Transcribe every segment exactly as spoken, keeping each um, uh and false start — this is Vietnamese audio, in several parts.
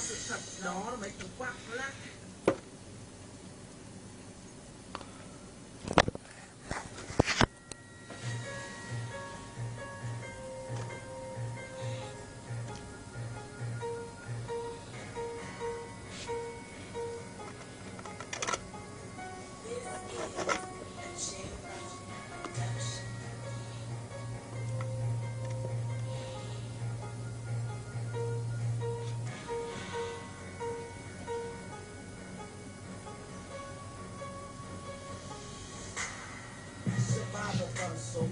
sự thật đó là mấy cú quắc lắc. Ba một con súng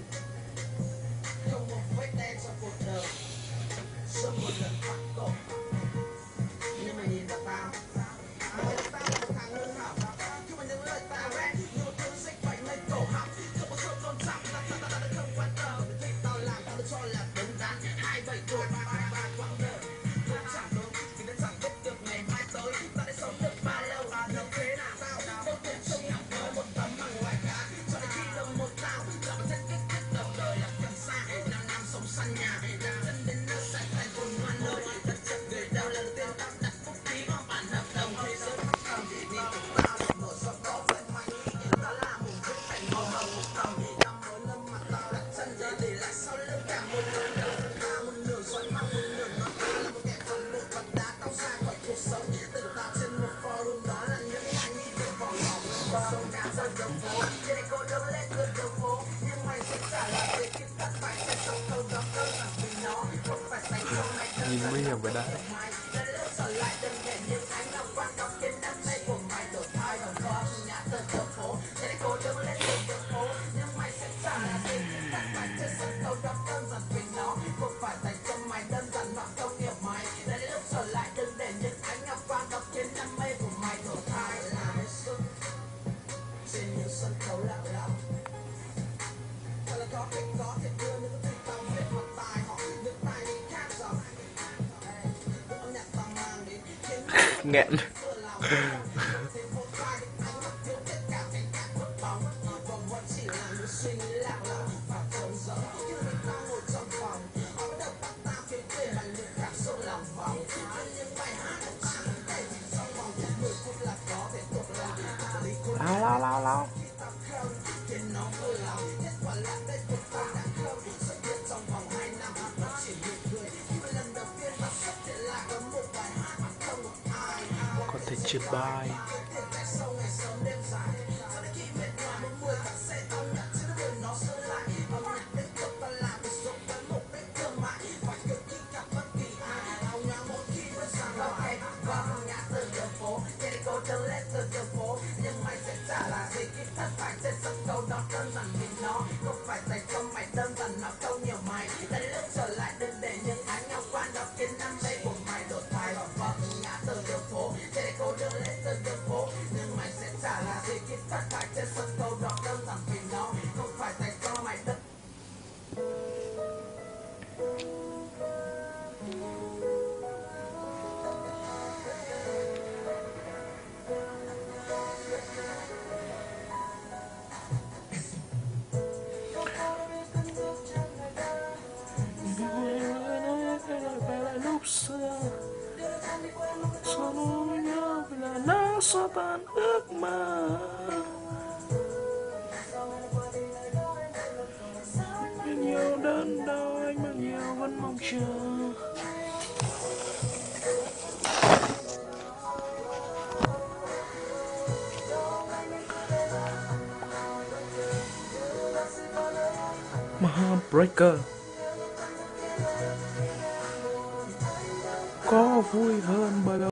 không một vết đen trong cuộc đời, sớm một lần bắt tội. Nhưng mà nhìn vào tao, mày là tao là một thằng lương hảo. Khi mà những lời tao rap như một thứ xích quanh lên cổ họng, không có sự tôn trọng là tao tao tao không quan tâm. Vì tao làm tao được cho là đúng đắn. Hai bảy tuổi ba ba ba quãng đời không chẳng đúng vì nó chẳng biết được ngày mai tới tao đã sống được bao lâu. Đâu thế nào tao đâu thể trông ngắm với một tấm bằng ngoài cá cho đến khi đồng một tao là một thân kết kết đầu đời là cần xa. Năm năm sống xa nhà làm thân đến nơi sạch thành cồn ngoan nơi đất chật người đau lần tiên tao đặt phúc ký vào bản hợp đồng thế giới bắt tầm thì đi cùng tao nổi gió có vậy mạnh nghĩ tao là một viết thành màu hồng một tầm năm mới năm mà tao đặt chân ra để lại sau lưng cả một nửa đầu ta một nửa xoắn mắt một nửa nó ta là một kẻ phần một vật đá tao ra khỏi cuộc sống tự tạo trên một forum đó là những ngày nghĩ về vỏ lỏng sống cá rơi đường phố trên đây cô đứng lên cơn đường phố nhưng mày sẽ trả lời để kịp tắt phải trên sông câu đó đơn giản vì nó không phải dành cho mày nhìn nguy hiểm với đá. trở lại đừng để những ánh nào quan trọng khiến đam mê của mày đổi thay đồng có nhà từ đường phố trên đây cô đứng lên cơn đường phố nhưng mày sẽ trả lời để kịp tắt phải trên sông câu đó đơn giản vì nó không phải dành cho mày đơn giản hoặc không hiểu mày đây là lúc trở lại đừng để những ánh nào quan trọng khiến đam mê của mày đổi thay làm sức trên những sân khấu lặng lẽ thật là có thể có thể đưa những cái tao viết mặt tài họ những tài đi khác rồi âm nhạc tao mang đến khiến Nghẹn. vừa làm thêm một vài ánh mắt thiếu tất cả cảnh cả khuất bóng vòng vẫn chỉ là những suy nghĩ lạc lõng và trống rỗng khi mình tao ngồi trong phòng họ bắt đầu bắt tao khiến tiền là những cảm xúc lòng vòng những bài hát của ta không thể chỉ trong vòng mười phút là có thể thuộc lòng Lao lao lao lao. Có thể chia bài. Nhưng mày sẽ trả là gì khi thất bại trên sân khấu đó đơn giản vì nó không phải dành cho mày đơn giản nó câu nhiều mày đây lúc trở lại đừng để những ánh nhau quan đó khiến đam mê của mày đổi thay vào vòng ngã từ đường phố trên đây cô đưa lên từ đường phố nhưng mày sẽ trả là gì khi thất bại trên sân khấu đó đơn giản vì nó không phải dành cho mày đơn Seluruhnya bila nasatan ước mơ nhiều đớn đau anh bao nhiêu vẫn mong chờ Mahbreaker có vui hơn bao lâu.